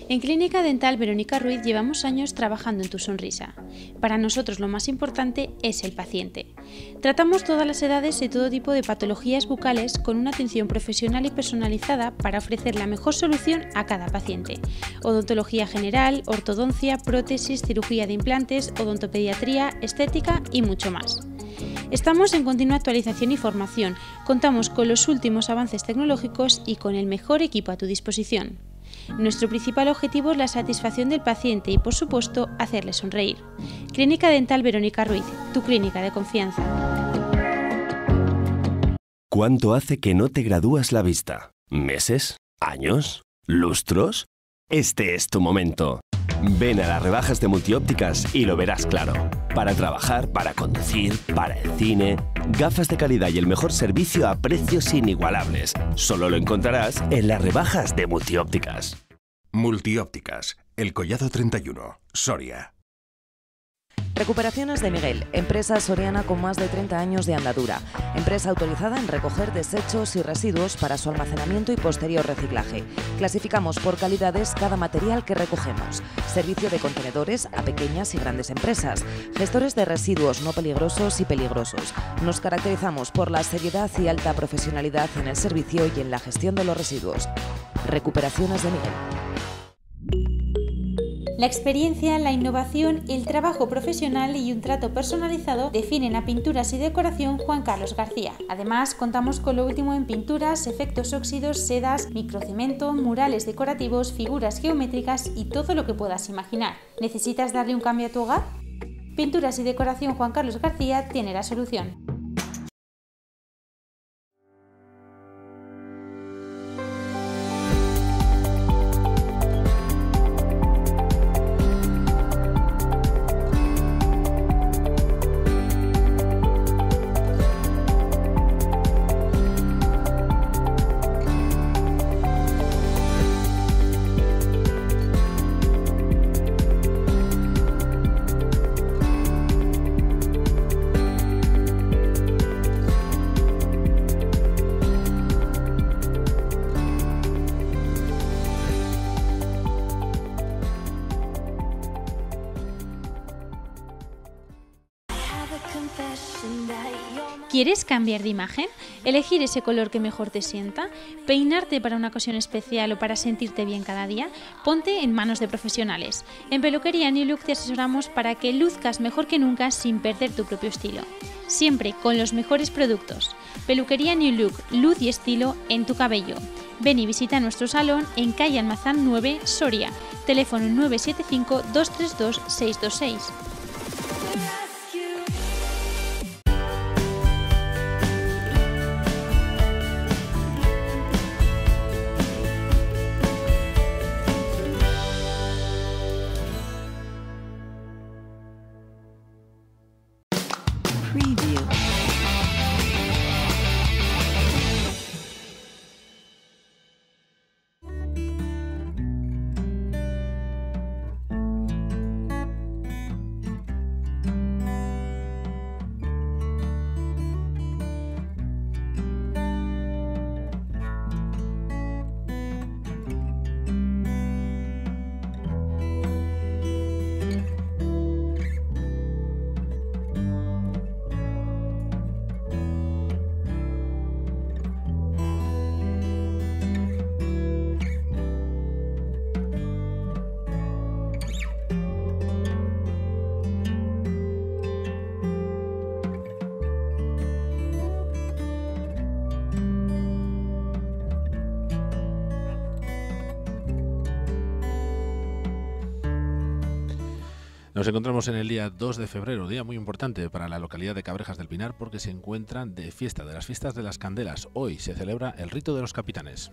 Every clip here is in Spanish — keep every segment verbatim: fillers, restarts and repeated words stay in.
En Clínica Dental Verónica Ruiz llevamos años trabajando en tu sonrisa. Para nosotros lo más importante es el paciente. Tratamos todas las edades y todo tipo de patologías bucales con una atención profesional y personalizada para ofrecer la mejor solución a cada paciente. Odontología general, ortodoncia, prótesis, cirugía de implantes, odontopediatría, estética y mucho más. Estamos en continua actualización y formación, contamos con los últimos avances tecnológicos y con el mejor equipo a tu disposición. Nuestro principal objetivo es la satisfacción del paciente y, por supuesto, hacerle sonreír. Clínica Dental Verónica Ruiz, tu clínica de confianza. ¿Cuánto hace que no te gradúas la vista? ¿Meses? ¿Años? ¿Lustros? Este es tu momento. Ven a las rebajas de Multiópticas y lo verás claro. Para trabajar, para conducir, para el cine, gafas de calidad y el mejor servicio a precios inigualables. Solo lo encontrarás en las rebajas de Multiópticas. Multiópticas, El Collado treinta y uno, Soria. Recuperaciones de Miguel, empresa soriana con más de treinta años de andadura. Empresa autorizada en recoger desechos y residuos para su almacenamiento y posterior reciclaje. Clasificamos por calidades cada material que recogemos. Servicio de contenedores a pequeñas y grandes empresas. Gestores de residuos no peligrosos y peligrosos. Nos caracterizamos por la seriedad y alta profesionalidad en el servicio y en la gestión de los residuos. Recuperaciones de Miguel. La experiencia, la innovación, el trabajo profesional y un trato personalizado definen a Pinturas y Decoración Juan Carlos García. Además, contamos con lo último en pinturas, efectos óxidos, sedas, microcemento, murales decorativos, figuras geométricas y todo lo que puedas imaginar. ¿Necesitas darle un cambio a tu hogar? Pinturas y Decoración Juan Carlos García tiene la solución. ¿Quieres cambiar de imagen? ¿Elegir ese color que mejor te sienta? ¿Peinarte para una ocasión especial o para sentirte bien cada día? Ponte en manos de profesionales. En Peluquería New Look te asesoramos para que luzcas mejor que nunca sin perder tu propio estilo. Siempre con los mejores productos. Peluquería New Look, luz y estilo en tu cabello. Ven y visita nuestro salón en calle Almazán nueve, Soria. Teléfono nueve siete cinco, dos tres dos, seis dos seis. Nos encontramos en el día dos de febrero, día muy importante para la localidad de Cabrejas del Pinar porque se encuentran de fiesta, de las fiestas de las candelas. Hoy se celebra el rito de los capitanes.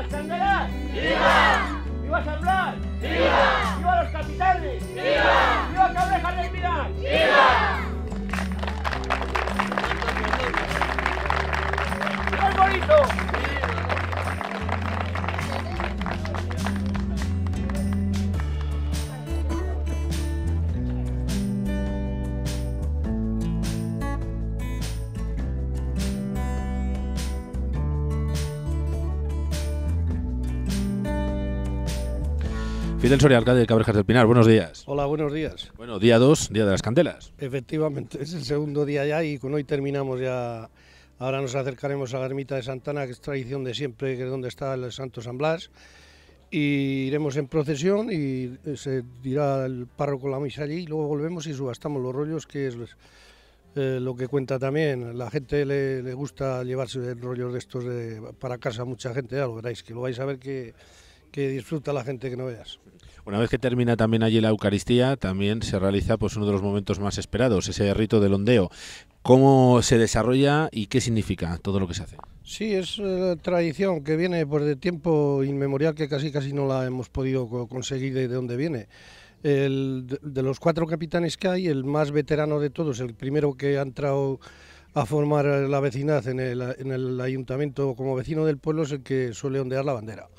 las candelas! ¡Viva! ¡Viva San Blas! ¡Viva! ¡Viva los capitanes! ¡Viva! ¡Viva Cabrejas del Pinar! ¡Viva! ¡Viva el bonito! Fidel Soria, alcalde de Cabrejas del Pinar, buenos días. Hola, buenos días. Bueno, día dos, día de las candelas. Efectivamente, es el segundo día ya y con hoy terminamos ya. Ahora nos acercaremos a la ermita de Santana, que es tradición de siempre, que es donde está el Santo San Blas, y iremos en procesión y se dirá el párroco la misa allí y luego volvemos y subastamos los rollos, que es eh, lo que cuenta también. La gente le, le gusta llevarse rollos de estos de, para casa, mucha gente, ya lo veréis, que lo vais a ver que, que disfruta la gente que no veas. Una vez que termina también allí la Eucaristía, también se realiza pues uno de los momentos más esperados, ese rito del ondeo. ¿Cómo se desarrolla y qué significa todo lo que se hace? Sí, es eh, tradición que viene pues, de tiempo inmemorial, que casi casi no la hemos podido conseguir de, de dónde viene. El, de, de los cuatro capitanes que hay, el más veterano de todos, el primero que ha entrado a formar la vecindad en el, en el ayuntamiento como vecino del pueblo, es el que suele ondear la bandera.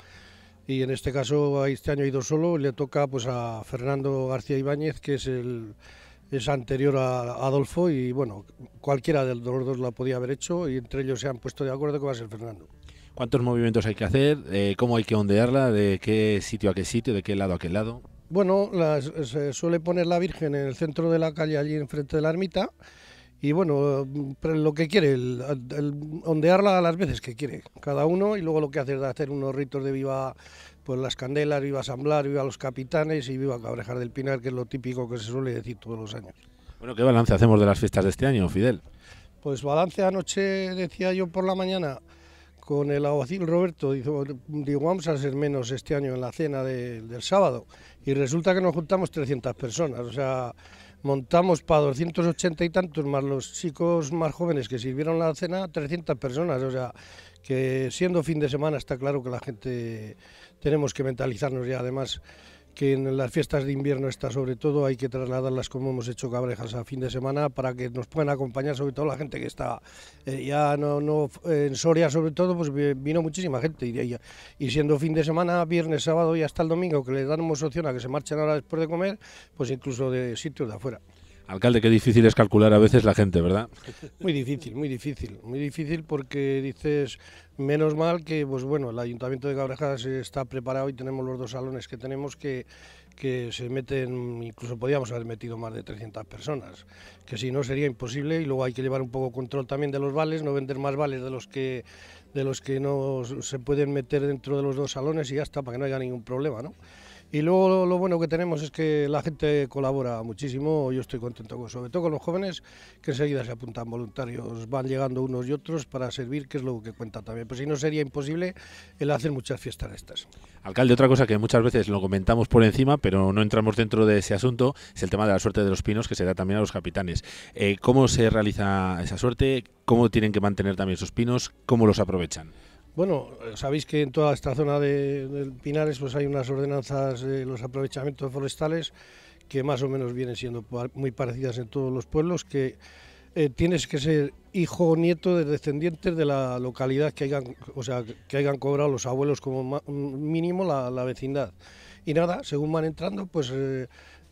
Y en este caso, este año ha ido solo, le toca pues a Fernando García Ibáñez, que es el es anterior a Adolfo, y bueno, cualquiera de los dos la podía haber hecho, y entre ellos se han puesto de acuerdo que va a ser Fernando. ¿Cuántos movimientos hay que hacer? Eh, ¿Cómo hay que ondearla? ¿De qué sitio a qué sitio? ¿De qué lado a qué lado? Bueno, las, se suele poner la Virgen en el centro de la calle, allí enfrente de la ermita, y bueno, lo que quiere, el, el ondearla a las veces que quiere cada uno, y luego lo que hace es hacer unos ritos de viva pues las candelas, viva San Blas, viva los capitanes y viva Cabrejas del Pinar, que es lo típico que se suele decir todos los años. Bueno, ¿qué balance hacemos de las fiestas de este año, Fidel? Pues balance, anoche decía yo por la mañana con el alguacil Roberto, digo, digo vamos a ser menos este año en la cena de, del sábado, y resulta que nos juntamos trescientas personas, o sea, montamos para doscientos ochenta y tantos, más los chicos más jóvenes que sirvieron la cena, trescientas personas, o sea, que siendo fin de semana está claro que la gente tenemos que mentalizarnos ya, además que en las fiestas de invierno está sobre todo, hay que trasladarlas como hemos hecho Cabrejas a fin de semana para que nos puedan acompañar, sobre todo la gente que está eh, ya no, no en Soria sobre todo, pues vino muchísima gente y, y siendo fin de semana, viernes, sábado y hasta el domingo, que les damos opción a que se marchen ahora después de comer, pues incluso de sitios de afuera. Alcalde, qué difícil es calcular a veces la gente, ¿verdad? Muy difícil, muy difícil, muy difícil porque dices, menos mal que pues bueno, el Ayuntamiento de Cabrejas está preparado y tenemos los dos salones que tenemos que, que se meten, incluso podíamos haber metido más de trescientas personas, que si no sería imposible, y luego hay que llevar un poco control también de los vales, no vender más vales de los que, de los que no se pueden meter dentro de los dos salones y ya está, para que no haya ningún problema, ¿no? Y luego lo, lo bueno que tenemos es que la gente colabora muchísimo, yo estoy contento con, sobre todo con los jóvenes, que enseguida se apuntan voluntarios, van llegando unos y otros para servir, que es lo que cuenta también, pues si no sería imposible el hacer muchas fiestas de estas. Alcalde, otra cosa que muchas veces lo comentamos por encima, pero no entramos dentro de ese asunto, es el tema de la suerte de los pinos, que se da también a los capitanes. Eh, ¿Cómo se realiza esa suerte? ¿Cómo tienen que mantener también esos pinos? ¿Cómo los aprovechan? Bueno, sabéis que en toda esta zona de, de Pinares pues hay unas ordenanzas de los aprovechamientos forestales que más o menos vienen siendo muy parecidas en todos los pueblos, que eh, tienes que ser hijo o nieto de descendientes de la localidad que hayan, o sea, que hayan cobrado los abuelos como mínimo la, la vecindad. Y nada, según van entrando, pues eh,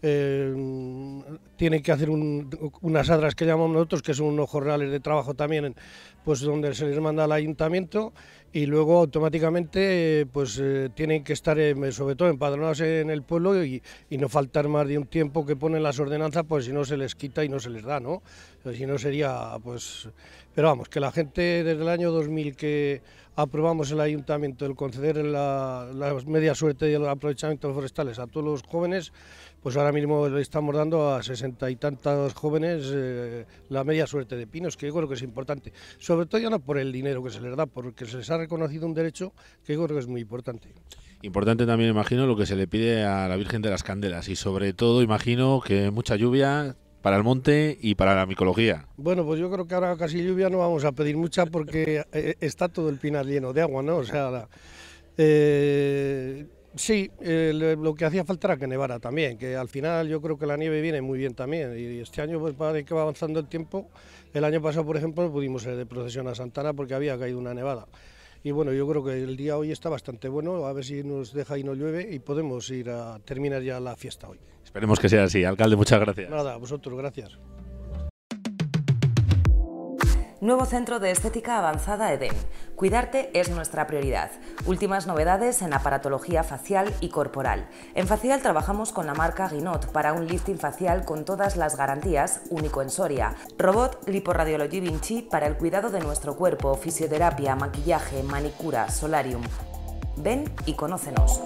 eh, tienen que hacer un, unas adras que llamamos nosotros, que son unos jornales de trabajo también, pues donde se les manda al ayuntamiento, y luego automáticamente pues eh, tienen que estar eh, sobre todo empadronados en el pueblo y, y no faltar más de un tiempo que ponen las ordenanzas, pues si no se les quita y no se les da, ¿no? Si no sería, pues... Pero vamos, que la gente desde el año dos mil que aprobamos el ayuntamiento el conceder la, la media suerte y el aprovechamiento forestales a todos los jóvenes, pues ahora mismo le estamos dando a sesenta y tantos jóvenes eh, la media suerte de pinos, que yo creo que es importante, sobre todo ya no por el dinero que se les da, porque se les ha reconocido un derecho que yo creo que es muy importante. Importante también, imagino, lo que se le pide a la Virgen de las Candelas y sobre todo, imagino, que mucha lluvia para el monte y para la micología. Bueno, pues yo creo que ahora casi lluvia no vamos a pedir mucha porque está todo el Pinar lleno de agua, ¿no? O sea, la, Eh, sí, eh, lo que hacía falta era que nevara también, que al final yo creo que la nieve viene muy bien también, y este año pues parece que va avanzando el tiempo. El año pasado, por ejemplo, no pudimos ir de procesión a Santana porque había caído una nevada. Y bueno, yo creo que el día hoy está bastante bueno, a ver si nos deja y no llueve y podemos ir a terminar ya la fiesta hoy. Esperemos que sea así. Alcalde, muchas gracias. Nada, a vosotros, gracias. Nuevo centro de estética avanzada Edén. Cuidarte es nuestra prioridad. Últimas novedades en aparatología facial y corporal. En facial trabajamos con la marca Guinot para un lifting facial con todas las garantías, único en Soria. Robot Liporadiology Vinci para el cuidado de nuestro cuerpo, fisioterapia, maquillaje, manicura, solarium. Ven y conócenos.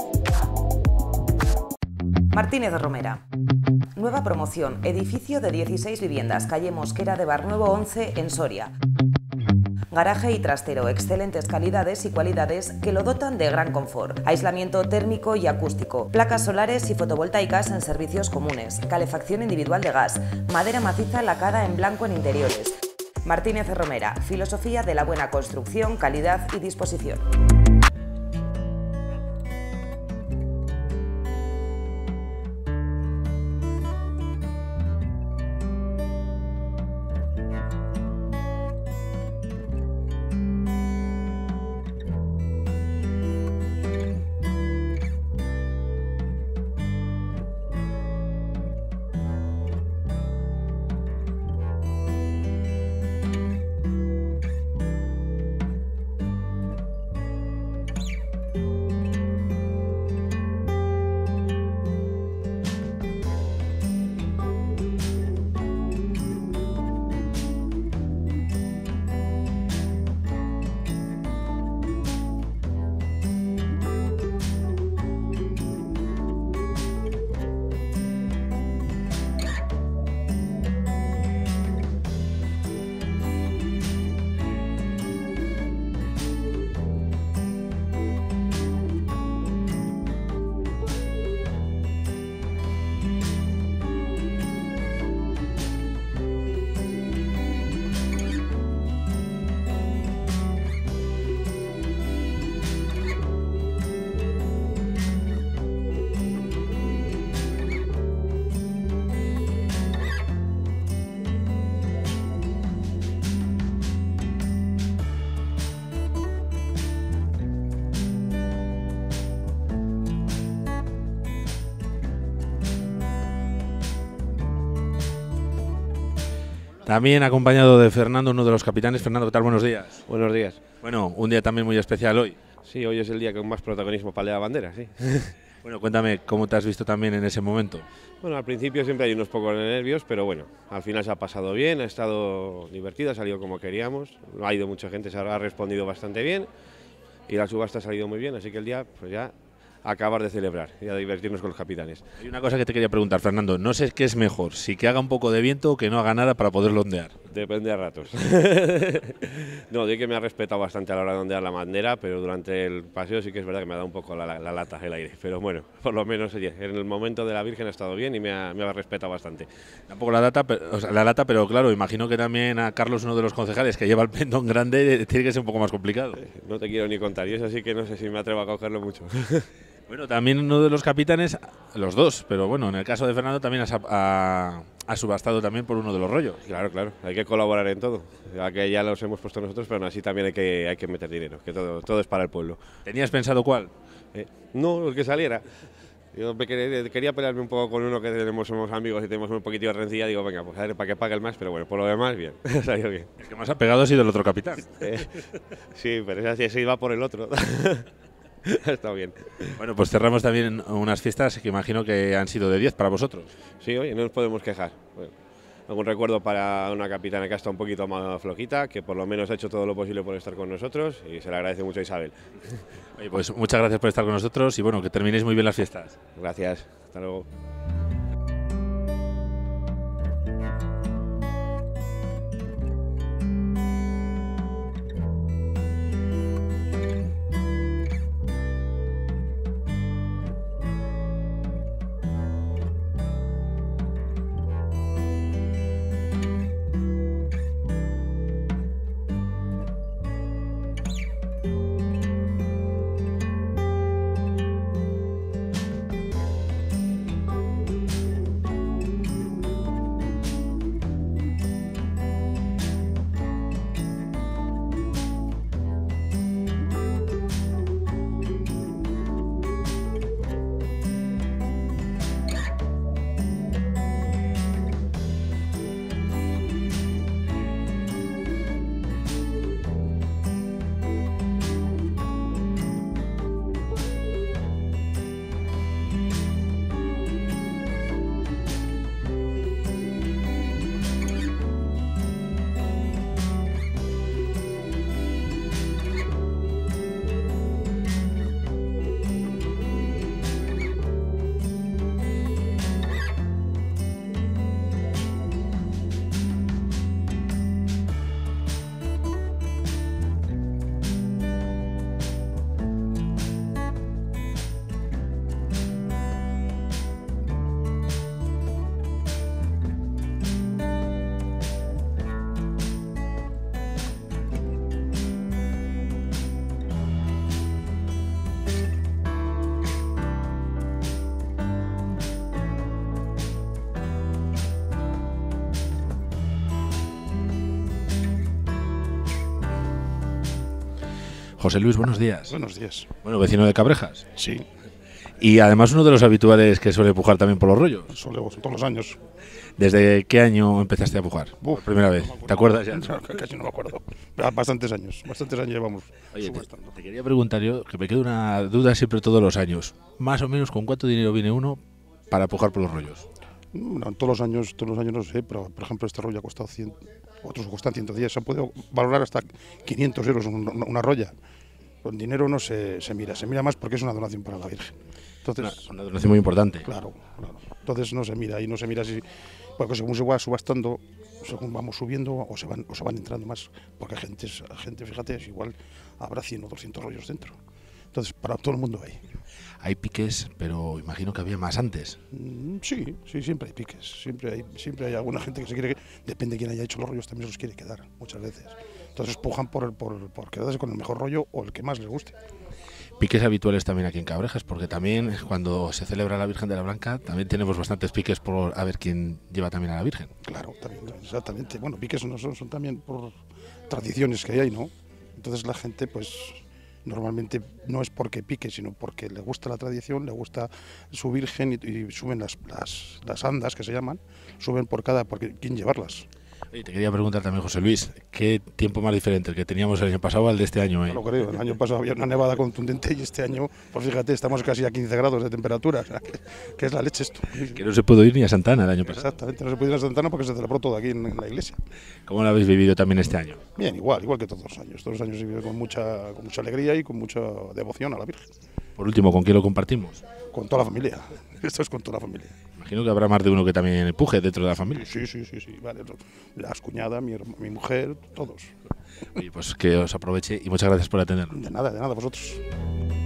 Martínez Romera. Nueva promoción, edificio de dieciséis viviendas, calle Mosquera de Barnuevo once en Soria. Garaje y trastero, excelentes calidades y cualidades que lo dotan de gran confort. Aislamiento térmico y acústico, placas solares y fotovoltaicas en servicios comunes, calefacción individual de gas, madera maciza lacada en blanco en interiores. Martínez Romera, filosofía de la buena construcción, calidad y disposición. También acompañado de Fernando, uno de los capitanes. Fernando, ¿qué tal? Buenos días. Buenos días. Bueno, un día también muy especial hoy. Sí, hoy es el día con más protagonismo para la bandera, sí. Bueno, cuéntame, ¿cómo te has visto también en ese momento? Bueno, al principio siempre hay unos pocos de nervios, pero bueno, al final se ha pasado bien, ha estado divertido, ha salido como queríamos, ha ido mucha gente, se ha respondido bastante bien y la subasta ha salido muy bien, así que el día, pues ya, acabar de celebrar y a divertirnos con los capitanes. Hay una cosa que te quería preguntar, Fernando, no sé qué es mejor, si que haga un poco de viento o que no haga nada para poderlo ondear. Depende a ratos. No, de que me ha respetado bastante a la hora de ondear la bandera, pero durante el paseo sí que es verdad que me ha dado un poco la, la, la lata el aire. Pero bueno, por lo menos oye, en el momento de la Virgen ha estado bien y me ha, me ha respetado bastante. Tampoco la lata, pero, o sea, la lata, pero claro, imagino que también a Carlos, uno de los concejales que lleva el pendón grande, tiene que ser un poco más complicado. No te quiero ni contar, y eso sí que no sé si me atrevo a cogerlo mucho. Bueno, también uno de los capitanes, los dos, pero bueno, en el caso de Fernando también ha, ha, ha subastado también por uno de los rollos. Claro, claro, hay que colaborar en todo, ya que ya los hemos puesto nosotros, pero aún así también hay que, hay que meter dinero, que todo, todo es para el pueblo. ¿Tenías pensado cuál? Eh, no, el que saliera. Yo me quería, quería pelearme un poco con uno que tenemos, somos amigos y tenemos un poquito de rencilla, digo, venga, pues a ver, para que pague el más, pero bueno, por lo demás, bien, salió bien. El que más ha pegado ha sido el otro capitán. Eh, sí, pero ese, ese iba por el otro. Ha estado bien. Bueno, pues cerramos también unas fiestas que imagino que han sido de diez para vosotros. Sí, oye, no nos podemos quejar. Bueno, algún recuerdo para una capitana que ha estado un poquito más flojita, que por lo menos ha hecho todo lo posible por estar con nosotros y se le agradece mucho a Isabel. Oye, pues muchas gracias por estar con nosotros y bueno, que terminéis muy bien las fiestas. Gracias, hasta luego. José Luis, buenos días. Buenos días. Bueno, vecino de Cabrejas. Sí. Y además uno de los habituales que suele pujar también por los rollos. Solemos, todos los años. ¿Desde qué año empezaste a pujar? Uf, por primera vez. No ¿Te acuerdas ya? No, casi no me acuerdo. Bastantes años. Bastantes años llevamos. Oye, te, te quería preguntar yo, que me queda una duda siempre todos los años. Más o menos, ¿con cuánto dinero viene uno para pujar por los rollos? No, todos los años, todos los años no sé, pero por ejemplo este rollo ha costado cien, otros cuestan ciento diez, se ha podido valorar hasta quinientos euros una, una rolla. Con dinero no se, se mira, se mira más porque es una donación para la Virgen. Entonces, una, una donación muy importante. Claro, claro. Entonces no se mira y no se mira si, porque según se va subastando, según vamos subiendo o se van, o se van entrando más, porque gente, gente, fíjate, es igual habrá cien o doscientos rollos dentro. Entonces, para todo el mundo hay. Hay piques, pero imagino que había más antes. Mm, sí, sí, siempre hay piques. Siempre hay, siempre hay alguna gente que se quiere, depende de quién haya hecho los rollos, también se los quiere quedar, muchas veces. Entonces pujan por, por, por quedarse con el mejor rollo o el que más les guste. Piques habituales también aquí en Cabrejas, porque también cuando se celebra la Virgen de la Blanca, también tenemos bastantes piques por a ver quién lleva también a la Virgen. Claro, también, exactamente. Bueno, piques no son, son también por tradiciones que hay, ¿no? Entonces la gente, pues, normalmente no es porque pique, sino porque le gusta la tradición, le gusta su Virgen y, y suben las, las, las andas, que se llaman, suben por cada, porque quién llevarlas. Y te quería preguntar también, José Luis, ¿qué tiempo más diferente el que teníamos el año pasado al de este año? Eh? No lo creo, el año pasado había una nevada contundente y este año, pues fíjate, estamos casi a quince grados de temperatura, o sea, que, que es la leche esto. Que no se pudo ir ni a Santana el año pasado. Exactamente, no se pudo ir a Santana porque se celebró todo aquí en, en la iglesia. ¿Cómo lo habéis vivido también este año? Bien, igual, igual que todos los años. Todos los años se vive con mucha, con mucha alegría y con mucha devoción a la Virgen. Por último, ¿con quién lo compartimos? Con toda la familia. Esto es con toda la familia. Imagino que habrá más de uno que también empuje dentro de la familia. Sí, sí, sí, sí. Vale. Las cuñadas, mi, mi mujer, todos. Oye, pues que os aproveche y muchas gracias por atendernos. De nada, de nada, vosotros.